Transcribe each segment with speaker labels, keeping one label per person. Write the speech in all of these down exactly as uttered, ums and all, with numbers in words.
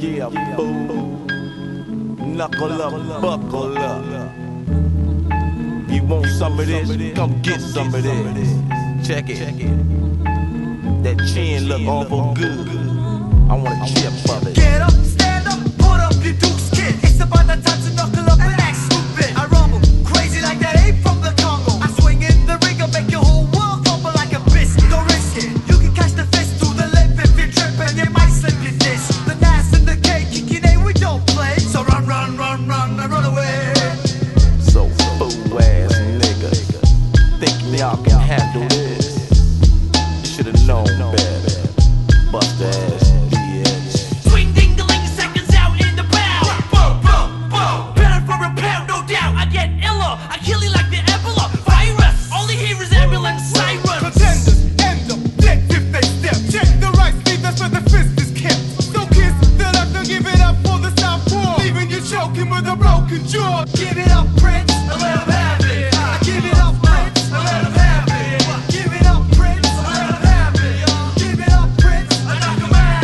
Speaker 1: Yeah, boo. Knuckle up, buckle up. You want some of this? Come get some of this. Check it. That chin look awful good. I want a chip of it.
Speaker 2: Get up, stand up, put up your Duke's kid. It's about the time to knuckle up and act stupid. I rumble, crazy like that ape from the Congo. I swing in the ring, I make your whole world crumble like a biscuit. Don't risk it, you can catch the fist through the lip if you trip and you might slip your disc. The Nas and the K, kicking ain't we don't play. So run, run, run, run, and run away.
Speaker 1: So fool ass nigga, think y'all can handle this? You should've known better. Bust ass bitch.
Speaker 2: Swing ding the ling, seconds out in the bow. Boom, boom, boom. Better for a pound, no doubt. I get iller, I kill you like the Ebola virus. All you hear is ambulance sirens.
Speaker 3: Contenders end up dead if they step. Check the right speed, that's where the fist is kept. So kiss the left and give it up for the southpaw, leaving you choking with a broken jaw.
Speaker 2: Give it up, Prince, and let him have it. I give it up, Prince, and let him have it. Give it up, Prince, and let him have it. Give it up, Prince, and knock him out.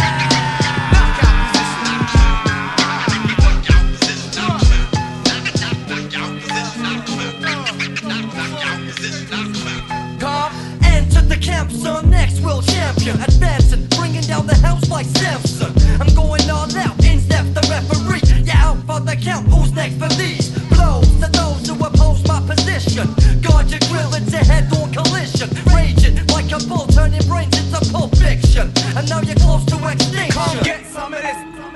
Speaker 2: Come enter the camp, son, next world champion. Advancing, bringing down the house like Samson. I'm going all out, in step the referee. Yeah, out for the count, who's next for these blows? To those who oppose my position. Guard your grill, it's a head-on collision. Raging like a bull, turning brains into pulp fiction. And now you're close to extinction.
Speaker 3: Come get some of this.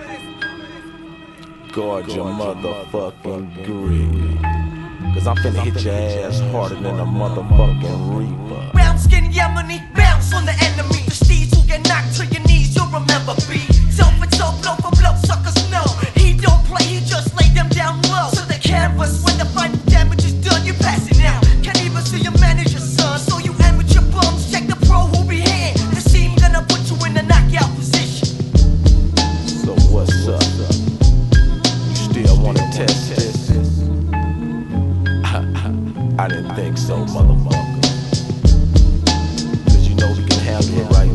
Speaker 1: Guard your motherfucking grill. Cause I'm finna hit your ass harder than a motherfucking reaper.
Speaker 2: Brown skin Yemeni, bounce on the enemy. The steeds will get knocked to your knees, you'll remember B. Self and self, blow for blow, suckers know. He don't play, he just lay them down low. So the canvas, when the fighting damage is done, you pass it out. Can't even see your manager, son. So you amateur bums, check the pro who be here. The team gonna put you in a knockout position.
Speaker 1: So what's up? You still wanna test this? I didn't think so, motherfucker. Cause you know we can handle it right